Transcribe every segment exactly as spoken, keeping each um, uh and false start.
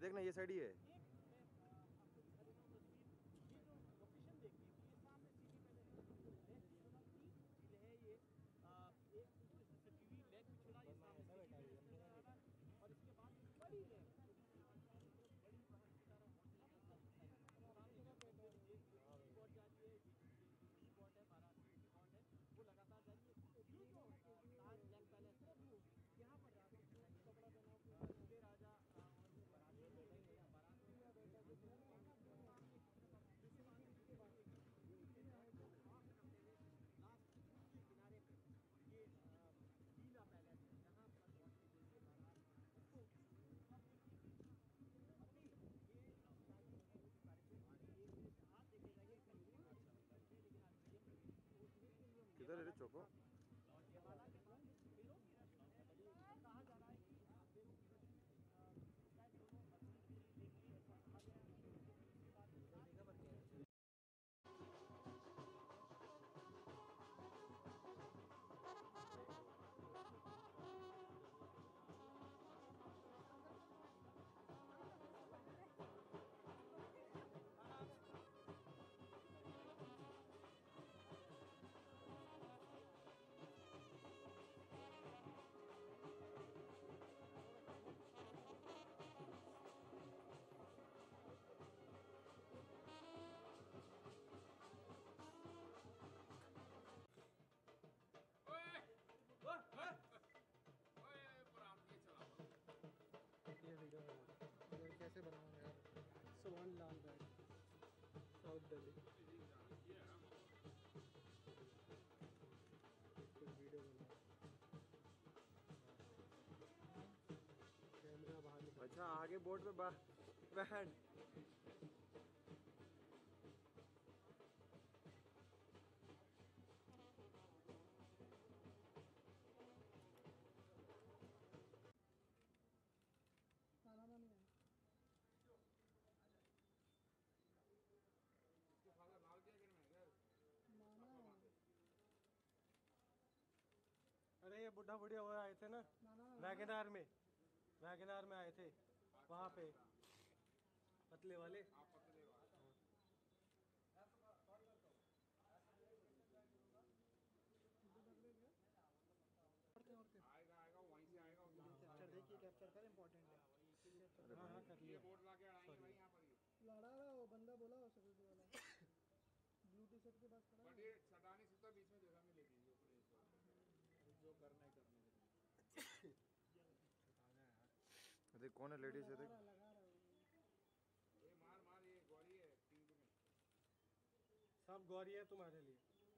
देखना ये साइड ही है। और इसके बाद बड़ी लेक वो लगातार जारी है। ये जो ताज ब्लैक पैलेस है यहाँ पर राजा राजा किनारे पे ये लीला पैलेस है जहाँ पर किधर है रे चौको? कहा जा रहा है कि ये वीडियो है कैसे बनाऊँ यार। सुभान लाल बैग साउथ दिल्ली कुछ वीडियो बना कैमरा बाहर निकल। अच्छा आगे बोर्ड पे बा बैठ। अरे ये बुढ़ा बुढ़िया वो आए थे ना वैगनार में वैगनार में आए थे वहाँ पे पतले वाले। आएगा आएगा वहीं से आएगा। कैप्चर देखिए कैप्चर कर इम्पोर्टेंट है। हाँ हाँ कर लिया। बोर्ड ला के अड़ाएंगे भाई यहाँ पर ये। लड़ा रहा वो बंदा बोला हो सिक्योरिटी वाला ब्लू टी शर्ट के पास खड़ा बट ये सटा नहीं सकता बीच में जगह में लेगी जो करना है करने देख कौन है लेडीज है देख। ये मार मार ये गौरी है पिंक में। सब गौरी है तुम्हारे लिए।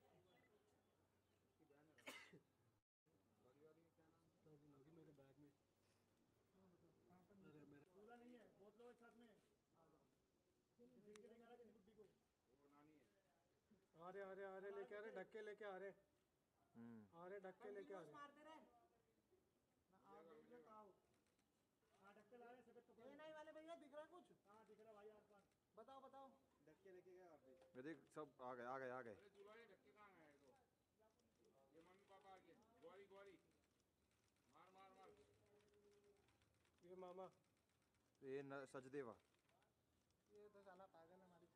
इसकी बहन है गौरी वाली क्या नाम है? होगी मेरे बैग में। अरे मेरा बोला नहीं है बहुत लोग साथ में बुड्ढी को वो नानी है। आ रहे आ रहे आ रहे लेके आ रहे ढक्के लेके आ रहे हम्म आ रहे ढक्के लेके आ रहे। मारते रहे ना आओ आओ। हाँ ढक्के ला रहे सफेद कपड़े नहीं वाले भैया दिख रहा है कुछ। हाँ दिख रहा भाई आस पास बताओ बताओ ढक्के लेके गए आप ये देख सब आ गए आ गए आ गए। अरे दूल्हा ये ढक्के कहाँ है तो ये मम्मी पापा आ गए। गौरी गौरी मार मार मार। ये मामा ये न सचदेवा। ये तो साला पागल है हमारी।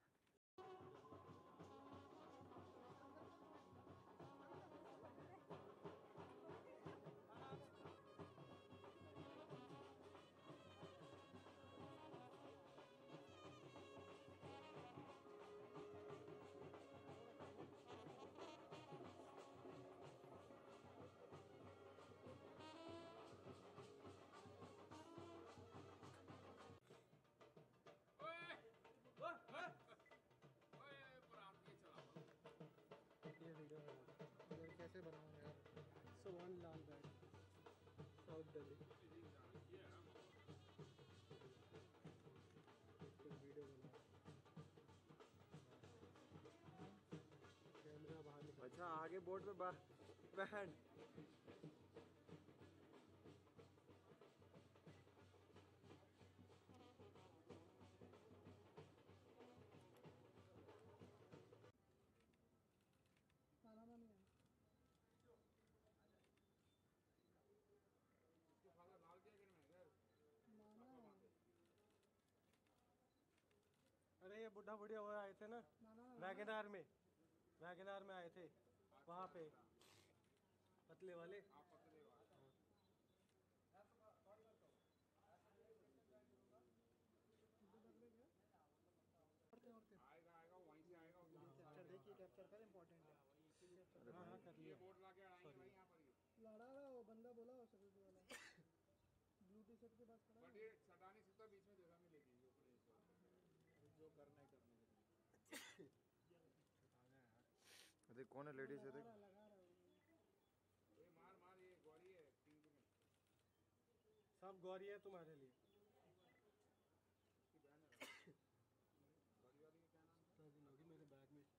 ये वीडियो है कैसे बनाऊँ यार। सुभान लाल बैग साउथ दिल्ली कुछ वीडियो बना कैमरा बाहर निकल। अच्छा आगे बोर्ड पे बा बैठ। इसके फादर लाल क्या करना है ये बुढ़ा बुढ़िया वो आए थे ना वैगनार में, वैगनार में आए थे वहाँ पे पतले वाले। आप पतले वाले आएगा आएगा वहीं से आएगा उधर। कैप्चर देखिए, कैप्चर कर, इम्पोर्टेंट है। हाँ हाँ कर ये लिया। बोर्ड ला के अड़ाएंगे भाई यहाँ पर ये। लड़ा रहा वो बंदा बोला हो सिक्योरिटी वाला ब्लू टी शर्ट के पास खड़ा बट ये सटाने से तो बीच में जगह मिलेगी जो अपने जो करना है करने के लिए। देख कौन है लेडीज है, देख लगा रहा है ये मार मार ये गौरी है पिंक में। सब गौरी है तुम्हारे लिए। इसकी बहन है गौरी वाली का क्या नाम है? होगी मेरे बैग में।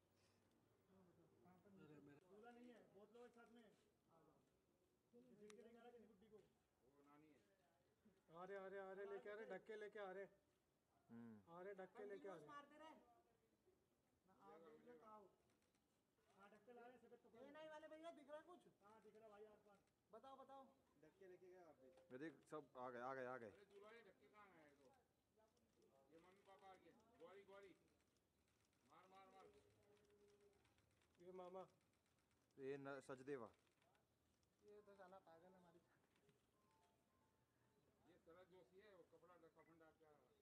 अरे मेरा बोला नहीं है, बहुत लोग एक साथ में आ जाओ। किसी के लेके आ रहा किसी गुड्डी को। वो नानी है। आ रहे आ रहे आ रहे लेके आ रहे ढक्के लेके आ रहे हम्म आ रहे ढक्के लेके आ रहे। मारते रहे ना, आओ देखो तो आओ। हाँ ढक्के ला रहे सफेद कपड़े। ए नहीं वाले भैया दिख रहा है कुछ? हाँ दिख रहा भाई आर पार। बताओ बताओ। ढक्के लेके गए आप भी। ये देख सब आ गए आ गए आ गए। अरे दूल्हा ये ढक्के कहाँ है तो? ये मम्मी पापा आ गए। गौरी गौरी मार मार मार। ये मामा ये न, सचदेवा। ये तो साला पागल है हमारी। ये शरद जोशी है वो कपड़ा कफन डाल के आ रहा है।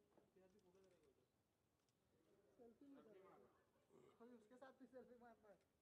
सेल्फी में सब्जी मार रहा है। उसके साथ भी सेल्फी मारना है।